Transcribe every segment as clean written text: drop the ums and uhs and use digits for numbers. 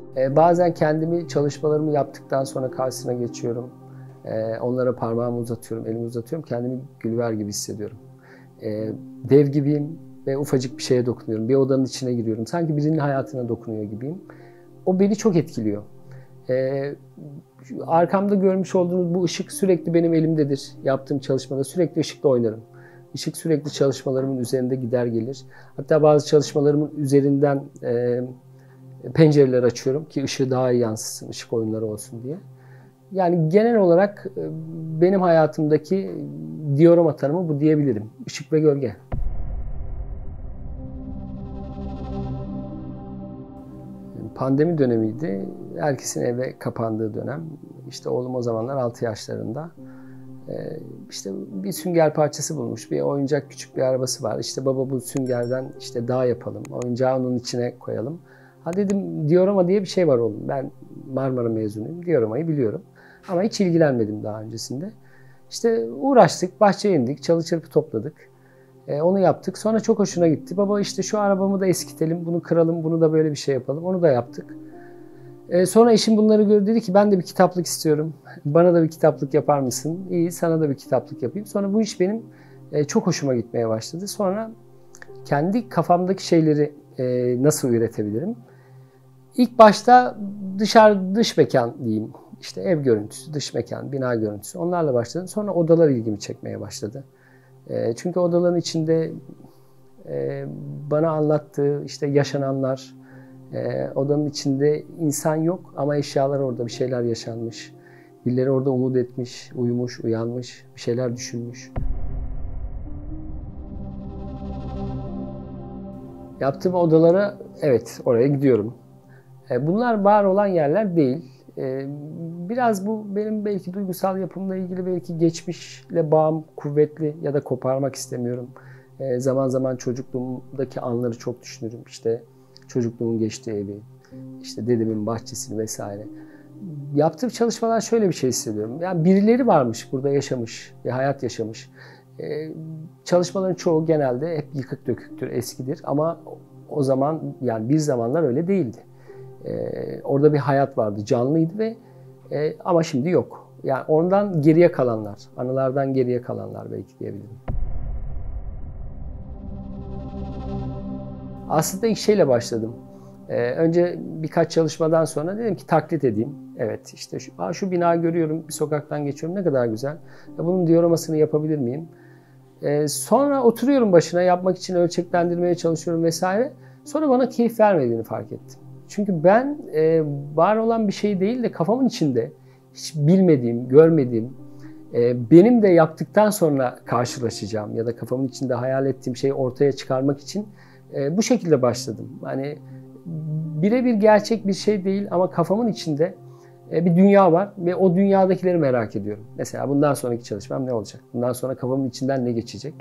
Bazen kendimi çalışmalarımı yaptıktan sonra karşısına geçiyorum. Onlara parmağımı uzatıyorum, elimi uzatıyorum. Kendimi Gülver gibi hissediyorum. Dev gibiyim ve ufacık bir şeye dokunuyorum. Bir odanın içine giriyorum. Sanki birinin hayatına dokunuyor gibiyim. O beni çok etkiliyor. Arkamda görmüş olduğunuz bu ışık sürekli benim elimdedir. Yaptığım çalışmada sürekli ışıkla oynarım. Işık sürekli çalışmalarımın üzerinde gider gelir. Hatta bazı çalışmalarımın üzerinden pencereler açıyorum ki ışığı daha iyi yansıtsın, ışık oyunları olsun diye. Yani genel olarak benim hayatımdaki diorama tanımı bu diyebilirim. Işık ve gölge. Pandemi dönemiydi. Herkesin eve kapandığı dönem. İşte oğlum o zamanlar 6 yaşlarında. İşte bir sünger parçası bulmuş. Bir oyuncak küçük bir arabası var. İşte baba bu süngerden işte dağ yapalım. Oyuncağı onun içine koyalım. Ha dedim diorama diye bir şey var oğlum. Ben Marmara mezunuyum. Dioramayı biliyorum. Ama hiç ilgilenmedim daha öncesinde. İşte uğraştık, bahçeye indik, çalı çırpı topladık. Onu yaptık. Sonra çok hoşuna gitti. Baba işte şu arabamı da eskitelim, bunu kıralım, bunu da böyle bir şey yapalım. Onu da yaptık. Sonra eşim bunları gördü, dedi ki ben de bir kitaplık istiyorum. Bana da bir kitaplık yapar mısın? İyi, sana da bir kitaplık yapayım. Sonra bu iş benim çok hoşuma gitmeye başladı. Sonra kendi kafamdaki şeyleri nasıl üretebilirim? İlk başta dış mekan diyeyim. İşte ev görüntüsü, dış mekan, bina görüntüsü. Onlarla başladım. Sonra odalar ilgimi çekmeye başladı. Çünkü odaların içinde bana anlattığı işte yaşananlar, odanın içinde insan yok ama eşyalar orada, bir şeyler yaşanmış. Birileri orada umut etmiş, uyumuş, uyanmış, bir şeyler düşünmüş. Yaptığım odalara evet oraya gidiyorum. Bunlar var olan yerler değil. Biraz bu benim belki duygusal yapımla ilgili, belki geçmişle bağım kuvvetli ya da koparmak istemiyorum. Zaman zaman çocukluğumdaki anları çok düşünürüm. İşte çocukluğumun geçtiği evi, işte dedemin bahçesini vesaire. Yaptığım çalışmalar şöyle bir şey hissediyorum. Yani birileri varmış burada, yaşamış, bir hayat yaşamış. Çalışmaların çoğu genelde hep yıkık döküktür, eskidir ama o zaman yani bir zamanlar öyle değildi. Orada bir hayat vardı, canlıydı ve ama şimdi yok. Yani ondan geriye kalanlar, anılardan geriye kalanlar belki diyebilirim. Aslında ilk şeyle başladım. Önce birkaç çalışmadan sonra dedim ki taklit edeyim. Evet işte şu bina görüyorum, bir sokaktan geçiyorum, ne kadar güzel. Bunun dioramasını yapabilir miyim? Sonra oturuyorum başına, yapmak için ölçeklendirmeye çalışıyorum vesaire. Sonra bana keyif vermediğini fark ettim. Çünkü ben var olan bir şey değil de kafamın içinde hiç bilmediğim, görmediğim, benim de yaptıktan sonra karşılaşacağım ya da kafamın içinde hayal ettiğim şeyi ortaya çıkarmak için bu şekilde başladım. Hani birebir gerçek bir şey değil ama kafamın içinde bir dünya var ve o dünyadakileri merak ediyorum. Mesela bundan sonraki çalışmam ne olacak? Bundan sonra kafamın içinden ne geçecek?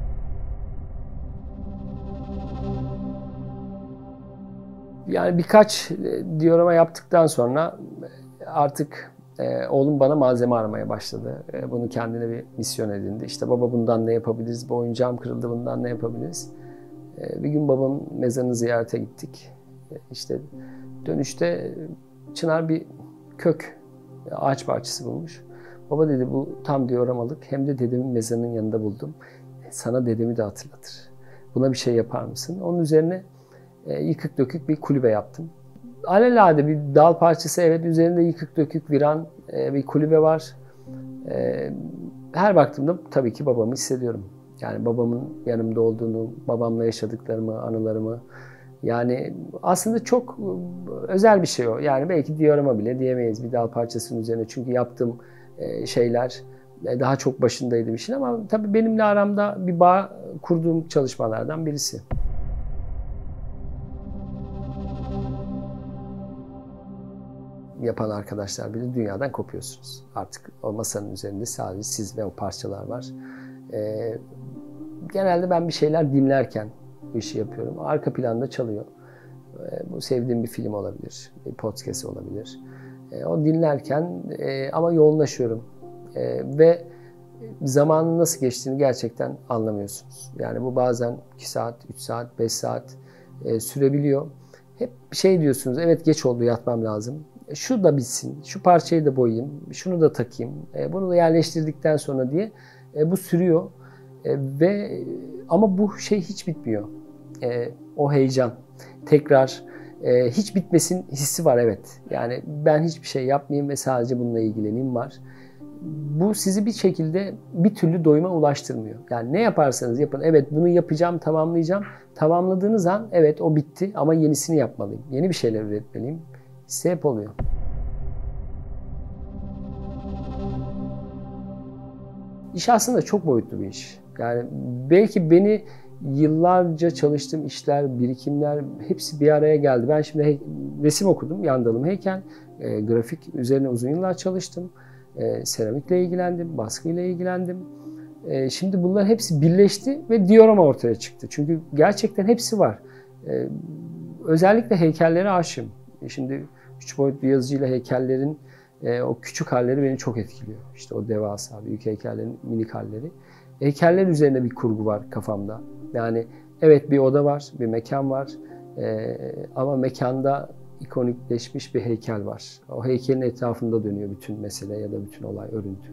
Yani birkaç diorama yaptıktan sonra artık oğlum bana malzeme aramaya başladı. Bunu kendine bir misyon edindi. İşte baba bundan ne yapabiliriz? Bu oyuncağım kırıldı, bundan ne yapabiliriz? Bir gün babamın mezarını ziyarete gittik. İşte dönüşte Çınar bir kök, ağaç parçası bulmuş. Baba dedi bu tam dioramalık, hem de dedemin mezarının yanında buldum. Sana dedemi de hatırlatır. Buna bir şey yapar mısın? Onun üzerine yıkık dökük bir kulübe yaptım. Alelade bir dal parçası, evet, üzerinde yıkık dökük viran bir kulübe var. Her baktığımda tabii ki babamı hissediyorum. Yani babamın yanımda olduğunu, babamla yaşadıklarımı, anılarımı. Yani aslında çok özel bir şey o. Yani belki diorama bile diyemeyiz bir dal parçasının üzerine. Çünkü yaptığım şeyler daha çok başındaydım işin ama tabii benimle aramda bir bağ kurduğum çalışmalardan birisi. Yapan arkadaşlar bile dünyadan kopuyorsunuz. Artık o masanın üzerinde sadece siz ve o parçalar var. Genelde ben bir şeyler dinlerken bu işi yapıyorum. Arka planda çalıyor. Bu sevdiğim bir film olabilir, bir podcast olabilir. O dinlerken ama yoğunlaşıyorum. Ve zamanın nasıl geçtiğini gerçekten anlamıyorsunuz. Yani bu bazen 2 saat, 3 saat, 5 saat sürebiliyor. hep şey diyorsunuz, evet geç oldu yatmam lazım. Şu da bitsin, şu parçayı da boyayayım, şunu da takayım, bunu da yerleştirdikten sonra diye bu sürüyor. Ve ama bu şey hiç bitmiyor. O heyecan, tekrar hiç bitmesin hissi var, evet. Yani ben hiçbir şey yapmayayım ve sadece bununla ilgileneyim var. Bu sizi bir şekilde bir türlü doyuma ulaştırmıyor. Yani ne yaparsanız yapın, evet bunu yapacağım, tamamlayacağım. Tamamladığınız an evet o bitti ama yenisini yapmalıyım. Yeni bir şeyler üretmeliyim. Hissi hep oluyor. İş aslında çok boyutlu bir iş. Yani belki beni yıllarca çalıştığım işler, birikimler hepsi bir araya geldi. Ben şimdi resim okudum, yan dalım heykel, grafik üzerine uzun yıllar çalıştım. Seramikle ilgilendim, baskıyla ilgilendim. Şimdi bunlar hepsi birleşti ve diorama ortaya çıktı. Çünkü gerçekten hepsi var. Özellikle heykellere aşığım. Şimdi 3 boyutlu yazıcıyla heykellerin o küçük halleri beni çok etkiliyor. İşte o devasa, büyük heykellerin minik halleri. Heykeller üzerine bir kurgu var kafamda. Yani evet bir oda var, bir mekan var. Ama mekanda ikonikleşmiş bir heykel var. O heykelin etrafında dönüyor bütün mesele ya da bütün olay, örüntü.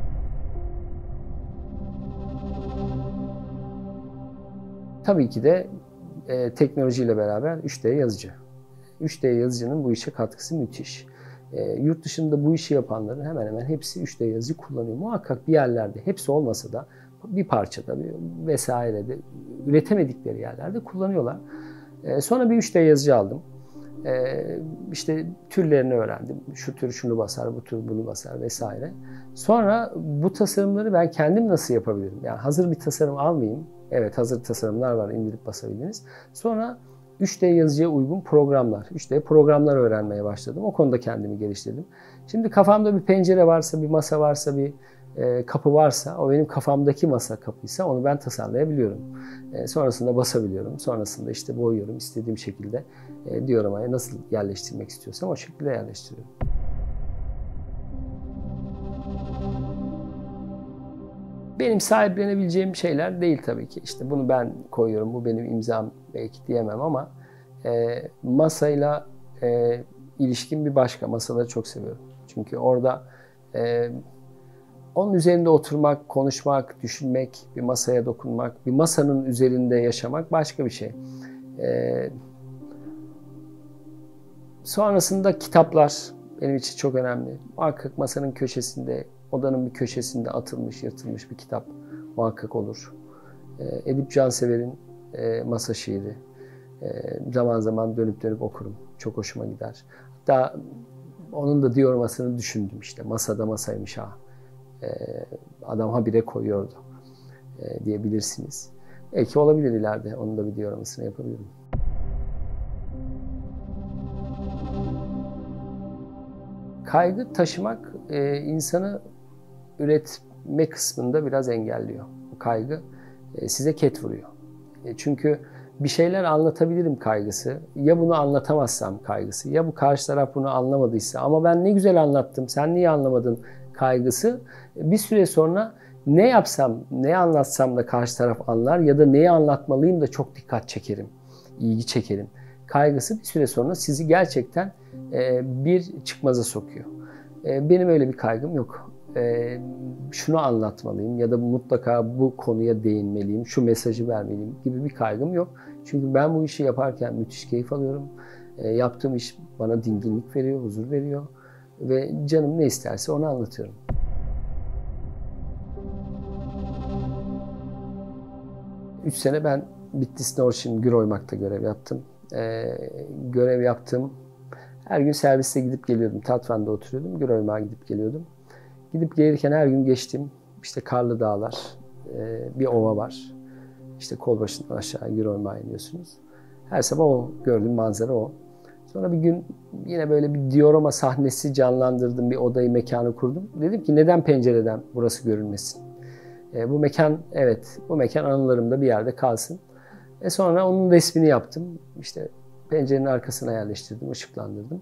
Tabii ki de teknolojiyle beraber 3D yazıcı. 3D yazıcının bu işe katkısı müthiş. Yurt dışında bu işi yapanların hemen hemen hepsi 3D yazıcı kullanıyor. Muhakkak bir yerlerde, hepsi olmasa da bir parçada vesairede üretemedikleri yerlerde kullanıyorlar. Sonra bir 3D yazıcı aldım. İşte türlerini öğrendim. Şu tür şunu basar, bu tür bunu basar vesaire. Sonra bu tasarımları ben kendim nasıl yapabilirim? Yani hazır bir tasarım almayayım. Evet, hazır tasarımlar var, indirip basabilirsiniz. Sonra 3D yazıcıya uygun programlar, 3D programlar öğrenmeye başladım. O konuda kendimi geliştirdim. Şimdi kafamda bir pencere varsa, bir masa varsa, bir kapı varsa, o benim kafamdaki masa kapıysa onu ben tasarlayabiliyorum. Sonrasında basabiliyorum. Sonrasında işte boyuyorum istediğim şekilde. Dioramaya nasıl yerleştirmek istiyorsam o şekilde yerleştiriyorum. Benim sahiplenebileceğim şeyler değil tabii ki. İşte bunu ben koyuyorum, bu benim imzam belki diyemem ama masayla ilişkim bir başka. Masaları çok seviyorum. Çünkü orada onun üzerinde oturmak, konuşmak, düşünmek, bir masaya dokunmak, bir masanın üzerinde yaşamak başka bir şey. Sonrasında kitaplar benim için çok önemli. Muhakkak masanın köşesinde, odanın bir köşesinde atılmış, yırtılmış bir kitap muhakkak olur. Edip Cansever'in Masa Şiiri. Zaman zaman dönüp dönüp okurum. Çok hoşuma gider. Hatta onun da dioramasını düşündüm işte. Masada masaymış ha. Adam habire koyuyordu diyebilirsiniz. Belki olabilir ileride. Onun da bir dioramasını yapabilirim. Kaygı taşımak insanı üretme kısmında biraz engelliyor. Bu kaygı size ket vuruyor. Çünkü bir şeyler anlatabilirim kaygısı. Ya bunu anlatamazsam kaygısı. Ya bu karşı taraf bunu anlamadıysa. Ama ben ne güzel anlattım, sen niye anlamadın kaygısı. Bir süre sonra ne yapsam, ne anlatsam da karşı taraf anlar ya da neyi anlatmalıyım da çok dikkat çekerim, ilgi çekerim. Kaygısı bir süre sonra sizi gerçekten bir çıkmaza sokuyor. Benim öyle bir kaygım yok. Şunu anlatmalıyım ya da mutlaka bu konuya değinmeliyim, şu mesajı vermeliyim gibi bir kaygım yok. Çünkü ben bu işi yaparken müthiş keyif alıyorum. Yaptığım iş bana dinginlik veriyor, huzur veriyor ve canım ne isterse onu anlatıyorum. Üç sene ben Bitlis Norşin Güroymak'ta görev yaptım. Görev yaptım. Her gün serviste gidip geliyordum. Tatvan'da oturuyordum. Güroymak'a gidip geliyordum. Gidip gelirken her gün geçtim. İşte karlı dağlar, bir ova var. İşte Kolbaşı'ndan aşağı Güroymak'a iniyorsunuz. Her sabah o gördüğüm manzara o. Sonra bir gün yine böyle bir diorama sahnesi canlandırdım. Bir odayı, mekanı kurdum. Dedim ki neden pencereden burası görünmesin? Bu mekan, evet, bu mekan anılarımda bir yerde kalsın. Sonra onun resmini yaptım. İşte pencerenin arkasına yerleştirdim, ışıklandırdım.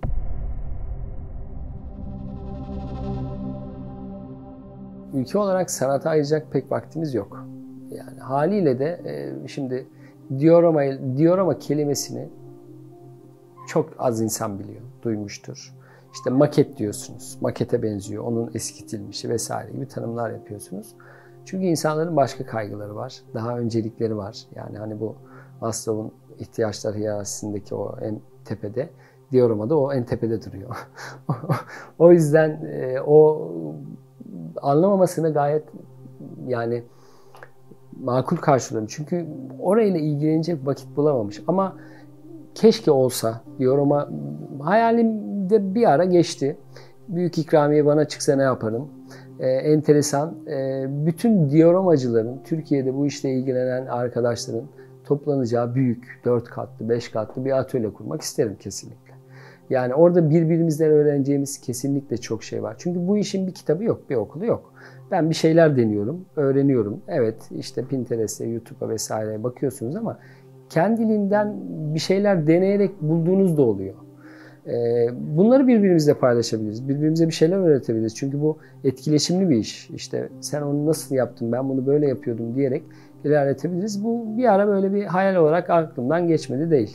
Ülke olarak sanata ayıracak pek vaktimiz yok. Yani haliyle de şimdi diorama kelimesini çok az insan biliyor, duymuştur. İşte maket diyorsunuz, makete benziyor, onun eskitilmişi vesaire gibi tanımlar yapıyorsunuz. Çünkü insanların başka kaygıları var, daha öncelikleri var. Yani hani bu Maslow'un ihtiyaçlar hiyerarşisindeki o en tepede, diorama o en tepede duruyor. O yüzden o anlamamasını gayet yani makul karşılıyorum. Çünkü orayla ilgilenecek vakit bulamamış. Ama keşke olsa diorama hayalimde bir ara geçti. Büyük ikramiye bana çıksa ne yaparım? Enteresan. Bütün dioramacıların, Türkiye'de bu işle ilgilenen arkadaşların toplanacağı büyük 4 katlı, 5 katlı bir atölye kurmak isterim kesinlikle. Yani orada birbirimizden öğreneceğimiz kesinlikle çok şey var. Çünkü bu işin bir kitabı yok, bir okulu yok. Ben bir şeyler deniyorum, öğreniyorum. Evet, işte Pinterest'e, YouTube'a vesaireye bakıyorsunuz ama kendiliğinden bir şeyler deneyerek bulduğunuz da oluyor. Bunları birbirimizle paylaşabiliriz. Birbirimize bir şeyler öğretebiliriz. Çünkü bu etkileşimli bir iş. İşte sen onu nasıl yaptın, ben bunu böyle yapıyordum diyerek ilerletebiliriz. Bu bir ara böyle bir hayal olarak aklımdan geçmedi değil.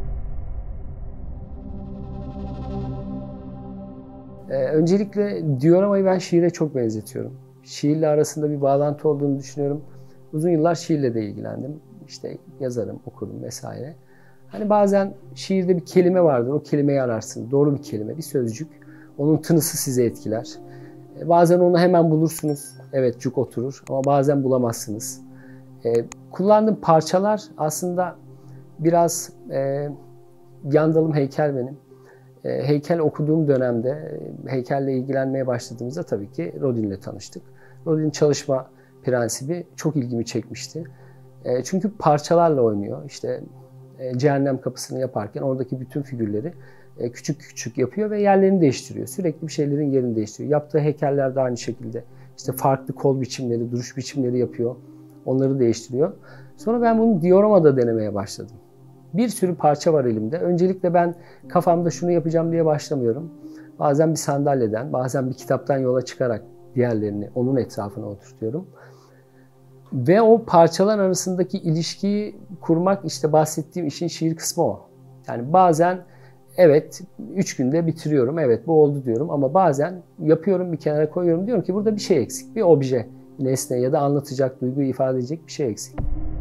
Öncelikle dioramayı ben şiire çok benzetiyorum. Şiirle arasında bir bağlantı olduğunu düşünüyorum. Uzun yıllar şiirle de ilgilendim. İşte yazarım, okurum vesaire. Hani bazen şiirde bir kelime vardır, o kelimeyi ararsınız. Doğru bir kelime, bir sözcük. Onun tınısı sizi etkiler. Bazen onu hemen bulursunuz. Evet, cuk oturur ama bazen bulamazsınız. Kullandığım parçalar aslında biraz yan dalım heykel benim. Heykel okuduğum dönemde, heykelle ilgilenmeye başladığımızda tabii ki Rodin'le tanıştık. Rodin'in çalışma prensibi çok ilgimi çekmişti. Çünkü parçalarla oynuyor. İşte Cehennem Kapısı'nı yaparken oradaki bütün figürleri küçük küçük yapıyor ve yerlerini değiştiriyor. Sürekli bir şeylerin yerini değiştiriyor. Yaptığı heykeller de aynı şekilde. İşte farklı kol biçimleri, duruş biçimleri yapıyor. Onları değiştiriyor. Sonra ben bunu dioramada denemeye başladım. Bir sürü parça var elimde. Öncelikle ben kafamda şunu yapacağım diye başlamıyorum. Bazen bir sandalyeden, bazen bir kitaptan yola çıkarak diğerlerini onun etrafına oturtuyorum. Ve o parçalar arasındaki ilişkiyi kurmak, işte bahsettiğim işin şiir kısmı o. Yani bazen evet 3 günde bitiriyorum, evet bu oldu diyorum ama bazen yapıyorum, bir kenara koyuyorum, diyorum ki burada bir şey eksik, bir obje, nesne ya da anlatacak, duyguyu ifade edecek bir şey eksik.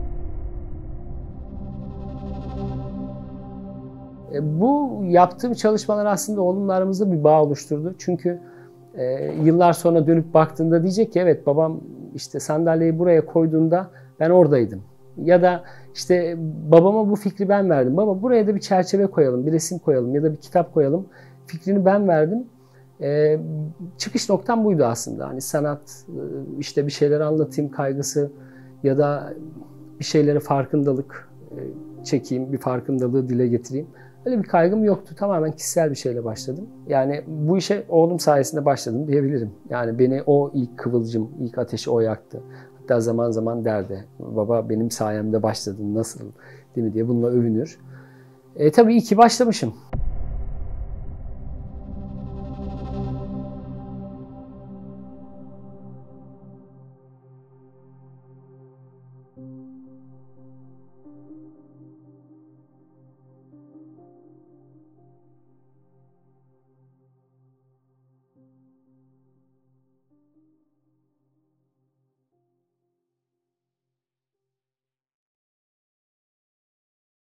Bu yaptığım çalışmalar aslında oğlumla aramızda bir bağ oluşturdu. Çünkü yıllar sonra dönüp baktığında diyecek ki evet babam işte sandalyeyi buraya koyduğunda ben oradaydım. Ya da işte babama bu fikri ben verdim. Baba buraya da bir çerçeve koyalım, bir resim koyalım ya da bir kitap koyalım. Fikrini ben verdim. Çıkış noktam buydu aslında. Hani sanat, işte bir şeyler anlatayım kaygısı ya da bir şeylere farkındalık çekeyim, bir farkındalığı dile getireyim. Öyle bir kaygım yoktu. Tamamen kişisel bir şeyle başladım. Yani bu işe oğlum sayesinde başladım diyebilirim. Yani beni o ilk kıvılcım, ilk ateşi o yaktı. Hatta zaman zaman derdi, baba benim sayemde başladın nasıl değil mi diye bununla övünür. Tabii iyi ki başlamışım.